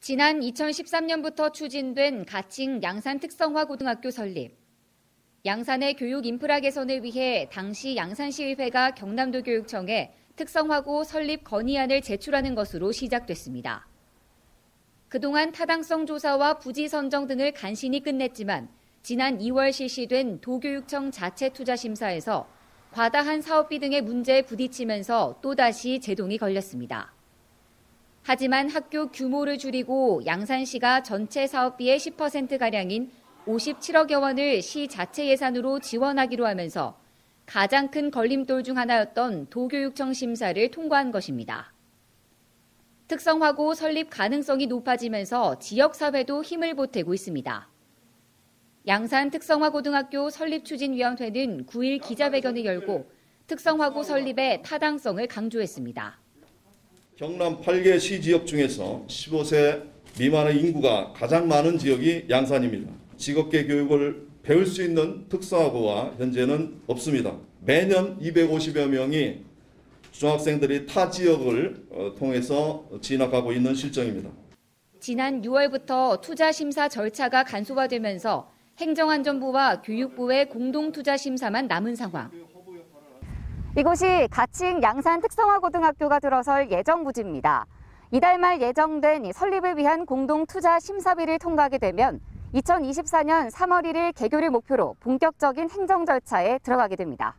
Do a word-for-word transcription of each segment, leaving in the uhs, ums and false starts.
지난 이천십삼 년부터 추진된 가칭 양산특성화고등학교 설립. 양산의 교육 인프라 개선을 위해 당시 양산시의회가 경남도 교육청에 특성화고 설립 건의안을 제출하는 것으로 시작됐습니다. 그동안 타당성 조사와 부지 선정 등을 간신히 끝냈지만 지난 이월 실시된 도교육청 자체 투자 심사에서 과다한 사업비 등의 문제에 부딪히면서 또다시 제동이 걸렸습니다. 하지만 학교 규모를 줄이고 양산시가 전체 사업비의 십 퍼센트가량인 오십칠억여 원을 시 자체 예산으로 지원하기로 하면서 가장 큰 걸림돌 중 하나였던 도교육청 심사를 통과한 것입니다. 특성화고 설립 가능성이 높아지면서 지역사회도 힘을 보태고 있습니다. 양산 특성화고등학교 설립추진위원회는 구일 기자회견을 열고 특성화고 설립의 타당성을 강조했습니다. 경남 팔 개 시지역 중에서 십오 세 미만의 인구가 가장 많은 지역이 양산입니다. 직업계 교육을 배울 수 있는 특성화고가 현재는 없습니다. 매년 이백오십여 명이 중학생들이 타 지역을 통해서 진학하고 있는 실정입니다. 지난 유월부터 투자 심사 절차가 간소화되면서 행정안전부와 교육부의 공동투자 심사만 남은 상황. 이곳이 가칭 양산 특성화고등학교가 들어설 예정 부지입니다. 이달 말 예정된 설립을 위한 공동투자 심사비를 통과하게 되면 이천이십사 년 삼월 일일 개교를 목표로 본격적인 행정 절차에 들어가게 됩니다.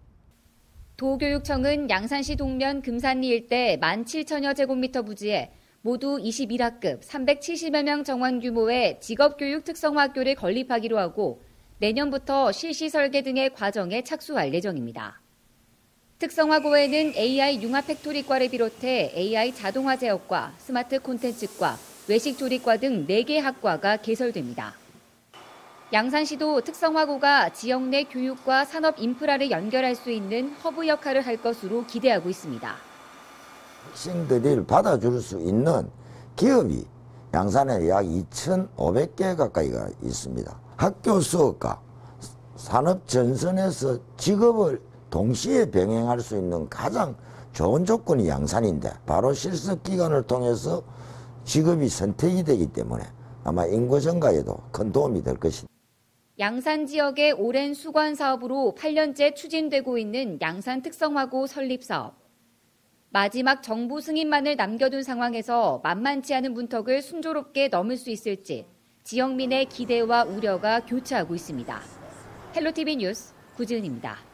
도교육청은 양산시 동면 금산리 일대 만 칠천여 제곱미터 부지에 모두 이십일 학급 삼백칠십여 명 정원 규모의 직업교육 특성화학교를 건립하기로 하고 내년부터 실시 설계 등의 과정에 착수할 예정입니다. 특성화고에는 에이아이 융합 팩토리과를 비롯해 에이아이 자동화 제어과, 스마트 콘텐츠과, 외식 조리과 등 네 개 학과가 개설됩니다. 양산시도 특성화고가 지역 내 교육과 산업 인프라를 연결할 수 있는 허브 역할을 할 것으로 기대하고 있습니다. 학생들을 받아줄 수 있는 기업이 양산에 약 이천오백 개 가까이가 있습니다. 학교 수업과 산업 전선에서 직업을 동시에 병행할 수 있는 가장 좋은 조건이 양산인데 바로 실습 기간을 통해서 직업이 선택이 되기 때문에 아마 인구 증가에도 큰 도움이 될 것입니다. 양산 지역의 오랜 수건 사업으로 팔 년째 추진되고 있는 양산 특성화고 설립 사업. 마지막 정부 승인만을 남겨둔 상황에서 만만치 않은 문턱을 순조롭게 넘을 수 있을지 지역민의 기대와 우려가 교차하고 있습니다. 헬로티비 뉴스 구지은입니다.